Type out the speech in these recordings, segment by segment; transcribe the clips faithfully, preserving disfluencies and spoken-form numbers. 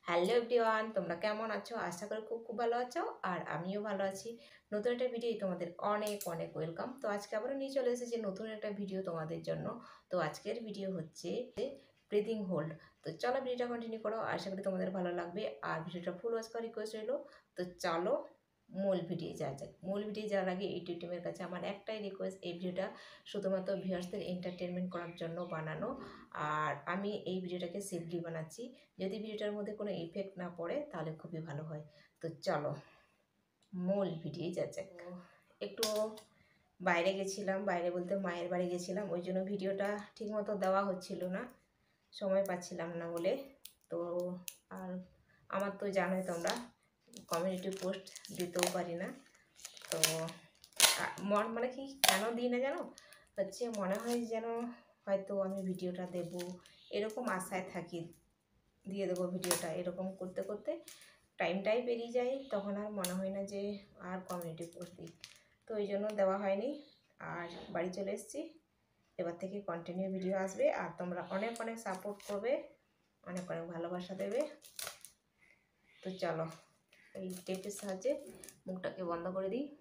Hello everyone, তোমরা কেমন আছো? আশা করি খুব খুব ভালো আছো আর আমিও ভালো আছি। নতুন একটা ভিডিও তোমাদের অনেক অনেক ওয়েলকাম। তো আজকে আবারও নিয়ে চলে এসেছি নতুন একটা ভিডিও তোমাদের জন্য। তো আজকের ভিডিও হচ্ছে ব্রিদিং হোল্ড। তো চলো ভিডিওটা কন্টিনিউ করো, আশা করি তোমাদের ভালো লাগবে আর ভিডিওটা ফুল ওয়াচ করার রিকোয়েস্ট রইলো। তো চলো মূল ভিডিও যাওয়া যাক। মূল ভিডিও যাওয়ার আগে ইউটিউব টিমের কাছে আমার একটাই রিকোয়েস্ট, এই ভিডিওটা শুধুমাত্র ভিউয়ার্সদের এন্টারটেনমেন্ট করার জন্য বানানো। আর আমি এই ভিডিওটাকে সেফলি বানাচ্ছি, যদি ভিডিওটার মধ্যে কোনো ইফেক্ট না পড়ে তাহলে খুবই ভালো হয়। তো চলো মূল ভিডিও যাচ্ছে। একটু বাইরে গেছিলাম, বাইরে বলতে মায়ের বাড়ি গেছিলাম, ওই জন্য ভিডিওটা ঠিকমতো দেওয়া হচ্ছিল না, সময় পাচ্ছিলাম না বলে। তো আর আমার তো জানোই তোমরা, কমিউনিটি পোস্ট দিতেও পারি না। তো মন মানে কি কেন দিই না জানো, হচ্ছে মনে হয় যেন হয়তো আমি ভিডিওটা দেব এরকম আশায় থাকি, দিয়ে দেবো ভিডিওটা, এরকম করতে করতে টাইমটাই পেরিয়ে যায়, তখন আর মনে হয় না যে আর কমিউনিটি পোস্ট দিই। তো ওই জন্য দেওয়া হয়নি। আর বাড়ি চলে এসেছি, এবার থেকে কন্টিনিউ ভিডিও আসবে আর তোমরা অনেক অনেক সাপোর্ট করবে, অনেক অনেক ভালোবাসা দেবে। তো চলো এই টেপের সাহায্যে মুখটাকে বন্ধ করে দিই।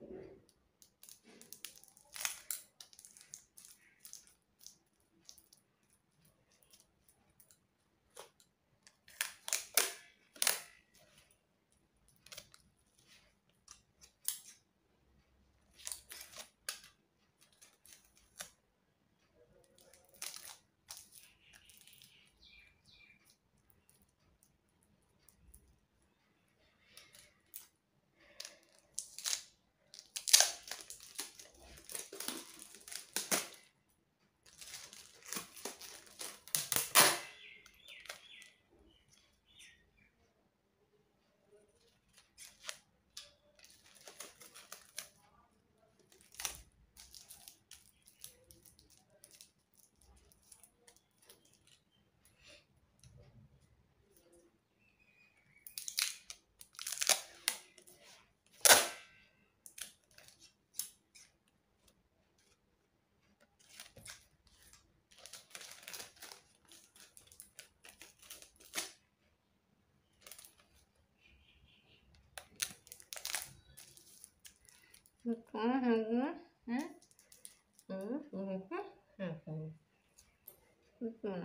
হুম হুম হুম হুম হুম হুম হুম হুম হুম।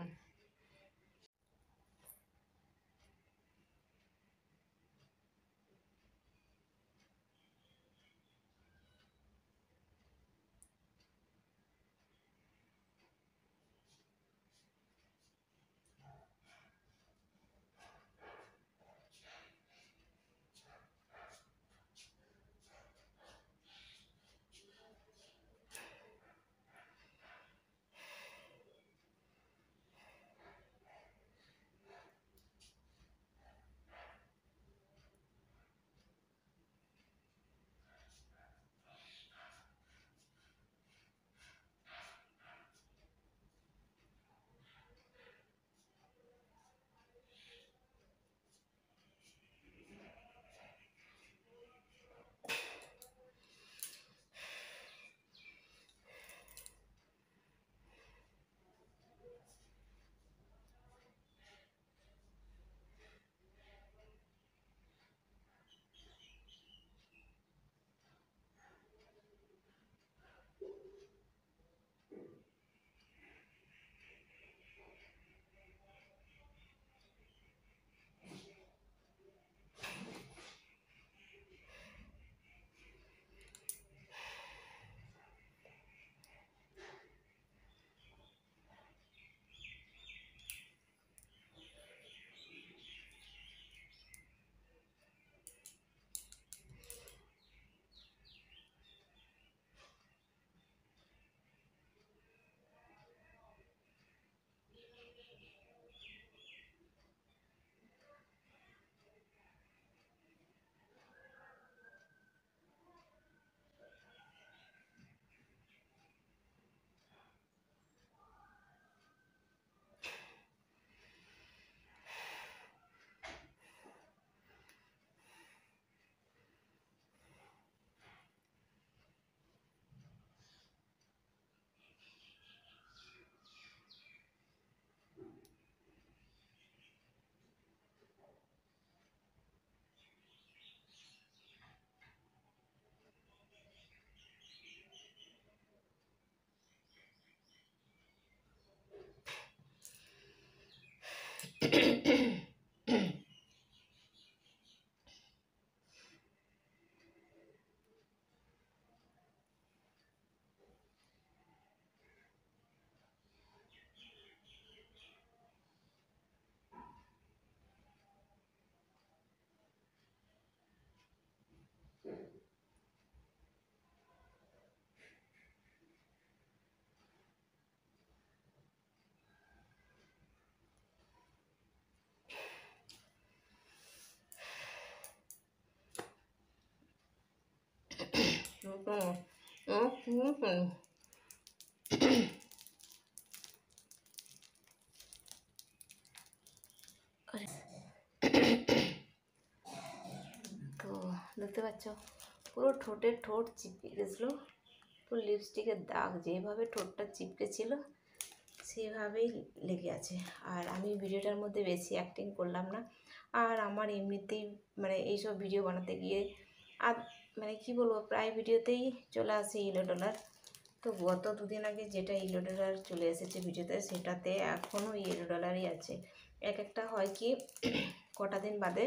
তো দেখতে পাচ্ছ পুরো ঠোঁটের ঠোঁট চিপকে গেছিলো, পুরো লিপস্টিকের দাগ যেভাবে ঠোঁটটা চিপকে ছিল সেভাবেই লেগে আছে। আর আমি ভিডিওটার মধ্যে বেশি অ্যাক্টিং করলাম না, আর আমার এমনিতেই মানে এইসব ভিডিও বানাতে গিয়ে আর মানে কি বলবো, প্রায় ভিডিওতেই চলে আসে ইলো ডলার। তো গত দুদিন আগে যেটা ইলো ডলার চলে এসেছে ভিডিওতে, সেটাতে এখনও ইলো ডলারই আছে। এক একটা হয় কি কটা দিন বাদে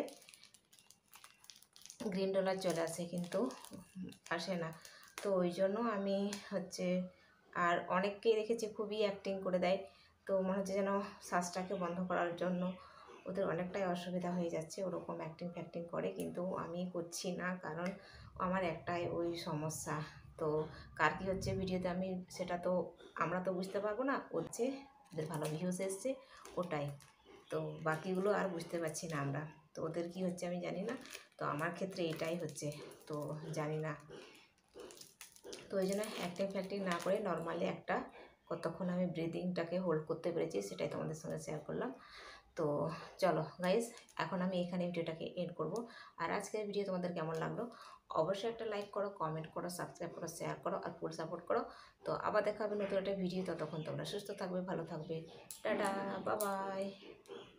গ্রিন ডলার চলে আসে, কিন্তু আসে না। তো ওই জন্য আমি হচ্ছে, আর অনেককেই দেখেছি খুবই অ্যাক্টিং করে দেয়, তো মনে হচ্ছে যেন শ্বাসটাকে বন্ধ করার জন্য ওদের অনেকটাই অসুবিধা হয়ে যাচ্ছে, ওরকম অ্যাক্টিং ফ্যাক্টিং করে। কিন্তু আমি করছি না, কারণ আমার একটাই ওই সমস্যা। তো কার কী হচ্ছে ভিডিওতে আমি সেটা তো আমরা তো বুঝতে পারবো না, হচ্ছে ওদের ভালো ভিউজ এসছে ওটাই, তো বাকিগুলো আর বুঝতে পারছি না আমরা। তো ওদের কী হচ্ছে আমি জানি না, তো আমার ক্ষেত্রে এটাই হচ্ছে, তো জানি না। তো ওই জন্য অ্যাক্টিং ফ্যাক্টিং না করে নর্মালি একটা কতক্ষণ আমি ব্রিদিংটাকে হোল্ড করতে পেরেছি সেটাই তোমাদের সঙ্গে শেয়ার করলাম। তো চলো গাইজ, এখন আমি এখানে ভিডিওটাকে এন্ড করব। আর আজকের ভিডিও তোমাদের কেমন লাগলো অবশ্যই একটা লাইক করো, কমেন্ট করো, সাবস্ক্রাইব করো, শেয়ার করো আর ফুল সাপোর্ট করো। তো আবার দেখা হবে নতুন একটা ভিডিও, ততক্ষণ তোমরা সুস্থ থাকবে, ভালো থাকবে, টাটা, বাই বাই।